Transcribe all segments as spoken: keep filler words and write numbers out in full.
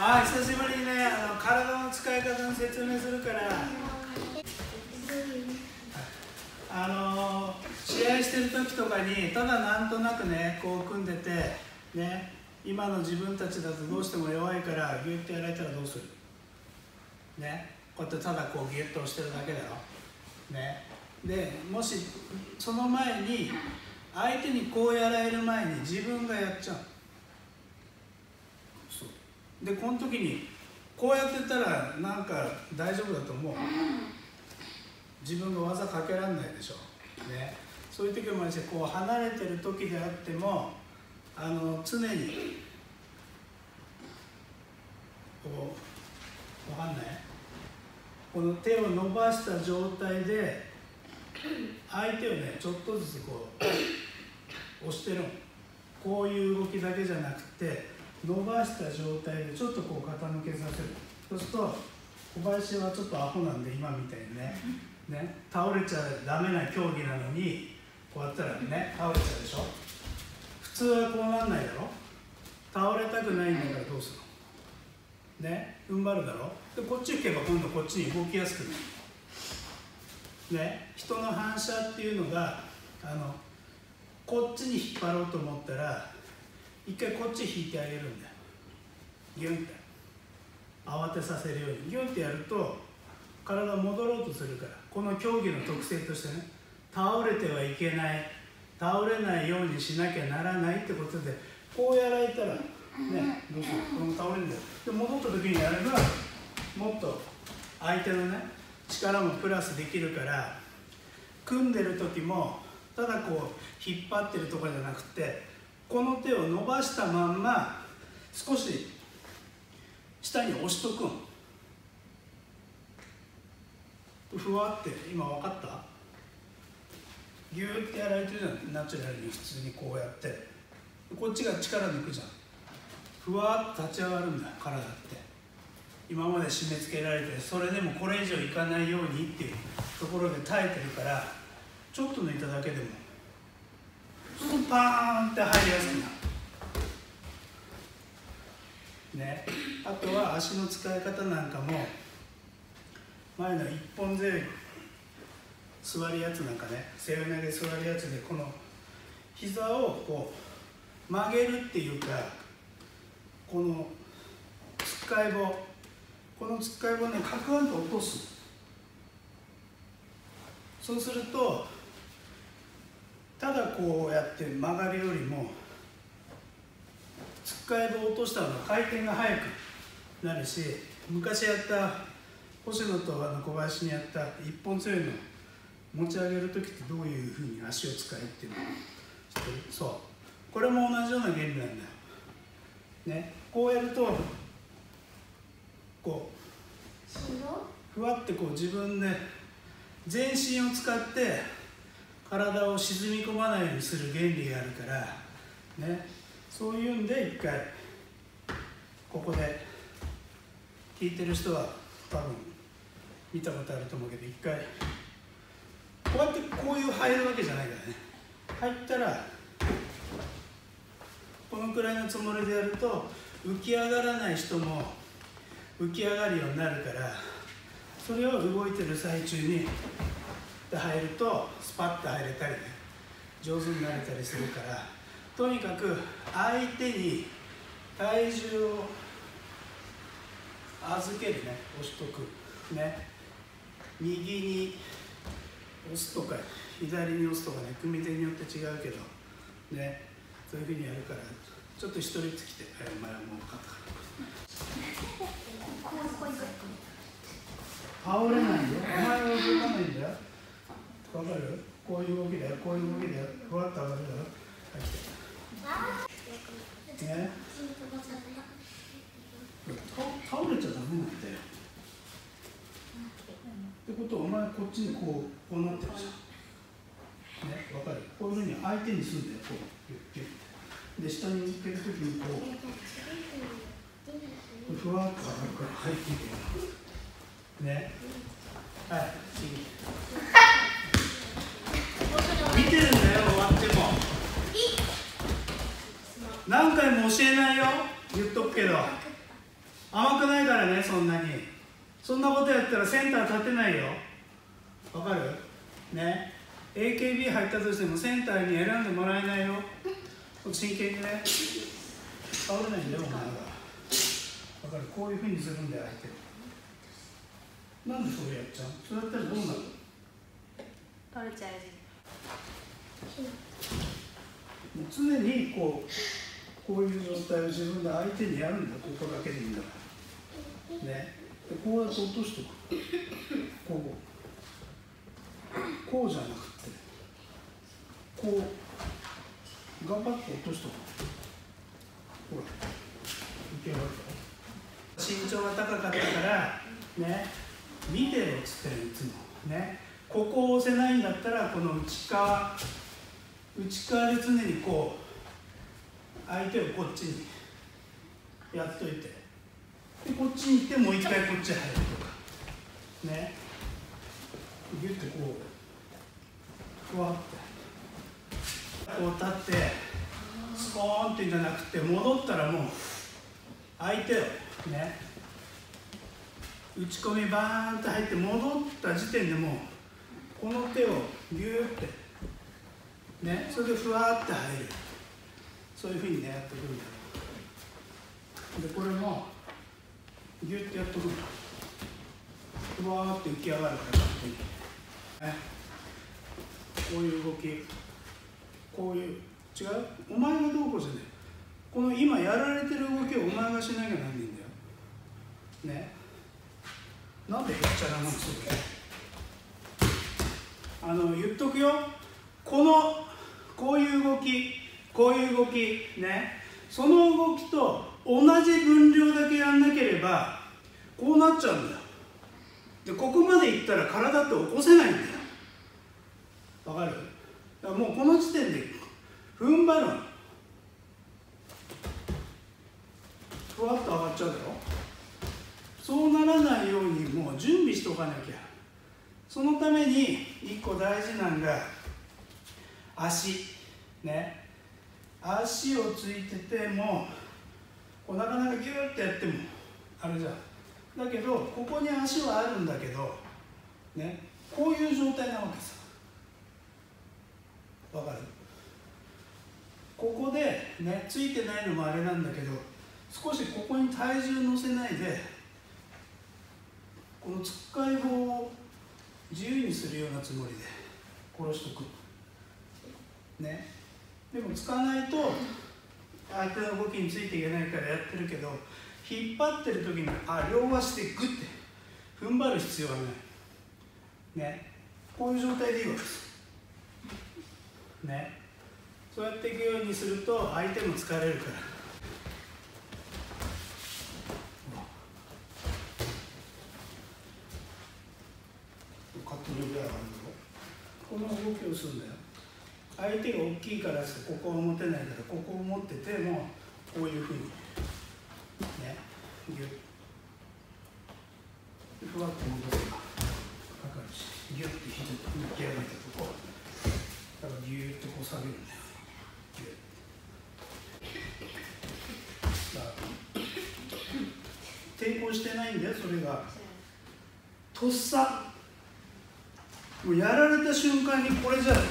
あ、久しぶりにね、あの体の使い方の説明するから。あの試合してる時とかにただなんとなくねこう組んでてね、今の自分たちだとどうしても弱いからギュッてやられたらどうするね、こうやってただこうギュッと押してるだけだろね。でもしその前に相手にこうやられる前に自分がやっちゃう。そうでこの時にこうやってたらなんか大丈夫だと思う。自分が技かけられないでしょ、ね、そういう時もあるし、こう離れてる時であってもあの常にこうわかんないこの手を伸ばした状態で相手をねちょっとずつこう押してるの。こういう動きだけじゃなくて伸ばした状態でちょっとこう傾けさせる。そうすると小林はちょっとアホなんで今みたいにねね、倒れちゃダメな競技なのにこうやったらね倒れちゃうでしょ。普通はこうなんないだろ。倒れたくないんだからどうするのね、踏ん張るだろ。でこっち行けば今度こっちに動きやすくなるね。人の反射っていうのがあのこっちに引っ張ろうと思ったら一回こっち引いてあげるんだよ。ギュンって慌てさせるようにギュンってやると体戻ろうとするから。この競技の特性としてね、倒れてはいけない、倒れないようにしなきゃならないってことでこうやられたらね、どうする、この倒れるんだよ。で戻った時にやればもっと相手のね力もプラスできるから、組んでる時もただこう引っ張ってるとかじゃなくてこの手を伸ばしたまんま少し下に押しとくん。ふわって今分かった？ギューってやられてるじゃん、ナチュラルに普通にこうやってこっちが力抜くじゃん。ふわっと立ち上がるんだよ体って。今まで締め付けられてそれでもこれ以上いかないようにっていうところで耐えてるから、ちょっと抜いただけでもスパーンって入りやすくなるね。あとは足の使い方なんかも前の一本背負い座りやつなんかね、背負い投げ座りやつでこの膝をこう曲げるっていうか、このつっかい棒このつっかい棒ねカクンと落とす。そうするとただこうやって曲がるよりもつっかい棒を落としたのが回転が速くなるし、昔やった星野とあの小林にやった一本背負いの持ち上げる時ってどういうふうに足を使えっていうのを知ってる？そう、これも同じような原理なんだよ、ね、こうやるとこうふわってこう自分で全身を使って体を沈み込まないようにする原理があるから、ね、そういうんで一回ここで聞いてる人は多分見たことあると思うけど、一回こうやってこういう入るわけじゃないからね。入ったらこのくらいのつもりでやると浮き上がらない人も浮き上がるようになるから、それを動いてる最中に入るとスパッと入れたりね、上手になれたりするから、とにかく相手に体重を預けるね、押しとくね。右に押すとか左に押すとかね、組み手によって違うけどね、そういうふうにやるから、ちょっと一人ずつ来て、はい、お前はもう分かったから倒れないよ、お前は動かないんだよ、分かる？こういう動きだよ、こういう動きだよ、ふわっと上がるだろ、はい、来てね、倒れちゃダメなんだよ。ってことはお前こっちにこうこうなってるじゃん。ね、わかる？こういうふうに相手にするんだよ、こうギュッギュッで下に向けるときにこうふわっと上がるから入っていくね。はい、次。見てるんだよ、終わっても。何回も教えないよ、言っとくけど。 甘くないからね、そんなに。そんなことやったらセンター立てないよ。わかるね。 エーケービー 入ったとしてもセンターに選んでもらえないよ。真剣にね、倒れないんだよお前が。わかる、こういうふうにするんだよ相手。なんでそれやっちゃう？それやったらどうなる？ 取れちゃうし。 もう常にこう、こういう状態を自分で相手にやるんだ。ここだけでいいんだからね。でこうやって落としておく。こうこうじゃなくてこう頑張って落としておく。ほらいけるわけ。身長が高かったからね、見てろっつってるいつもね。ここを押せないんだったらこの内側内側で常にこう相手をこっちにやっといて、でこっちに行ってもう一回こっち入るとかね。ギュッてこうふわってこう立ってスコーンってんじゃなくて、戻ったらもう相手をね、打ち込みバーンって入って戻った時点でもうこの手をギューってね、それでふわって入る。そういうふうにねやってくるんだよ。でこれもギュッてやっとくんだ。ふわーって浮き上がるから勝手にね。こういう動き、こういう違う、お前がどうこうじゃねえ。この今やられてる動きをお前がしなきゃなんねえんだよね。なんでへっちゃらなのする。あの言っとくよ、このこういう動き、こういう動きね、その動きと同じ分量だけやんなければこうなっちゃうんだよ。でここまでいったら体って起こせないんだよ。わかる？だからもうこの時点で踏ん張るの。ふわっと上がっちゃうだろ。そうならないようにもう準備しておかなきゃ。そのために一個大事なのが足ね。足をついててもこうなかなかギューってやってもあれじゃん。だけどここに足はあるんだけどね、こういう状態なわけさ。わかる？ここでねついてないのもあれなんだけど、少しここに体重乗せないでこのつっかい棒を自由にするようなつもりで殺しとくね。でも使わないと相手の動きについていけないからやってるけど、引っ張ってる時にあ両足でグッて踏ん張る必要はないね。こういう状態でいいわけですね。そうやっていくようにすると相手も疲れるから。カットのぐらいあるの。この動きをするんだよ。相手が大きいからここを持てないからここを持っててもこういうふうにねギュッふわっと戻せばかかるし、ギュッて引き上げたとこだからギューッとこう下げるんだよ。ギュッだから抵抗してないんだよ。それがとっさもうやられた瞬間にこれじゃ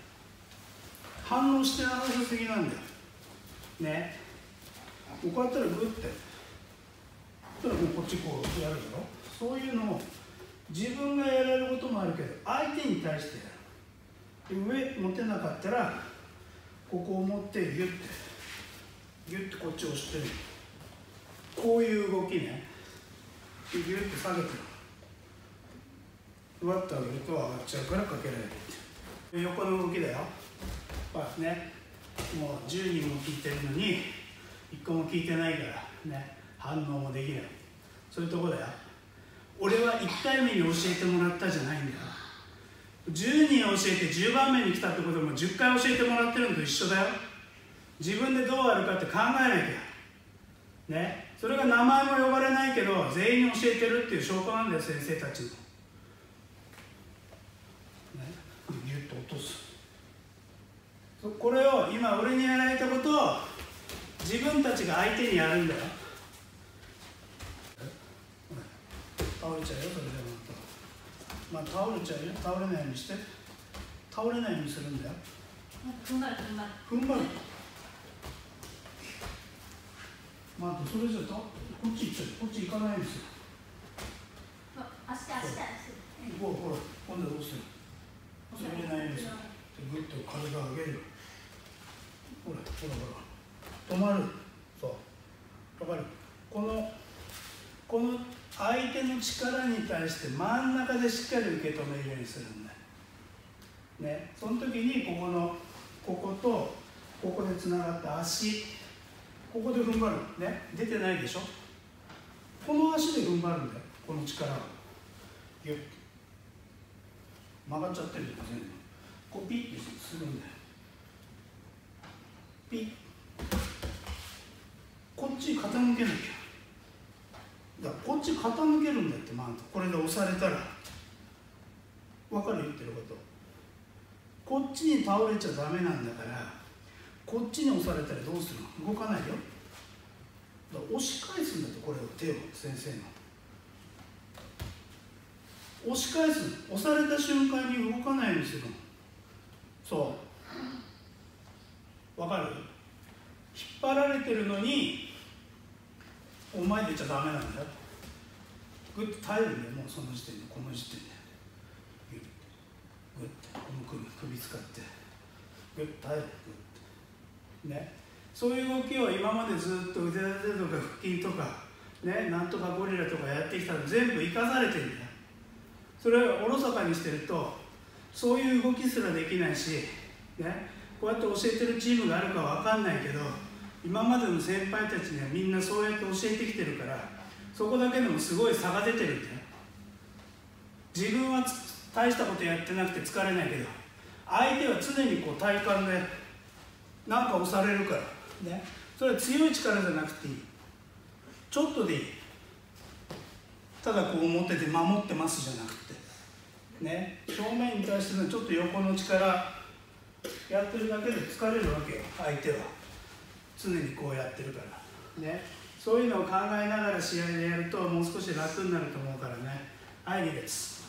反応してなさすぎなんだよね。もうこうやったらグッてそしたらもうこっちこうやるだろ。そういうのを自分がやられることもあるけど相手に対してやる。で上持てなかったらここを持ってギュッてギュッてこっち押してる。こういう動きね。ギュッて下げてる。ふわっと上げると上がっちゃうからかけられるっていう横の動きだよ。まあね、もうじゅうにんも聞いてるのにいっこも聞いてないからね、反応もできない。そういうとこだよ。俺はいっかいめに教えてもらったじゃないんだよ。じゅうにん教えてじゅうばんめに来たってこともじゅっかい教えてもらってるのと一緒だよ。自分でどうあるかって考えなきゃね。それが名前も呼ばれないけど全員に教えてるっていう証拠なんだよ、先生たちの。ギュッと落とす。これを今俺にやられたことを自分たちが相手にやるんだよ。 倒れちゃうよ、それでまた。まあ倒れちゃうよ、倒れないようにして。倒れないようにするんだよ。 踏ん張る踏ん張る踏ん張る。まあ、それじゃとこっち行っちゃう、こっち行かないんですよ。 足で足で足でほらほら、今度はどうする。それ入れないようにする。ぐっと体を上げる。ほらほらほら、止まる。そうわかる。このこの相手の力に対して真ん中でしっかり受け止めるようにするんだよね。その時にここのこことここでつながった足、ここで踏ん張るね。出てないでしょ。この足で踏ん張るんだよ、この力をギュッ曲がっちゃってるとか全部こうピッてするんだよ。ピッ、こっち傾けなきゃ。だからこっち傾けるんだって。まあこれで押されたら分かる、言ってること。こっちに倒れちゃダメなんだから、こっちに押されたらどうするの。動かないよ。だから押し返すんだって、これを手を先生の押し返すの。押された瞬間に動かないようにするの。そう分かる。引っ張られてるのにお前出ちゃダメなんだよ。グッと耐えるんだよ、もうその時点で、この時点でグッグッとこの首首使ってグッと耐える。グッとね、そういう動きを今までずっと腕立てとか腹筋とかね、なんとかゴリラとかやってきたの全部生かされてるんだよ。それをおろそかにしてるとそういう動きすらできないし、ね、こうやって教えてるチームがあるかわかんないけど、今までの先輩たちにはみんなそうやって教えてきてるから、そこだけでもすごい差が出てるんだよ。自分は大したことやってなくて疲れないけど、相手は常にこう体幹でなんか押されるからね。それは強い力じゃなくていい、ちょっとでいい。ただこう持ってて守ってますじゃなくてね、正面に対してのちょっと横の力やってるだけで疲れるわけよ、相手は。常にこうやってるからね。そういうのを考えながら試合でやるともう少し楽になると思うからね。はい、いいです。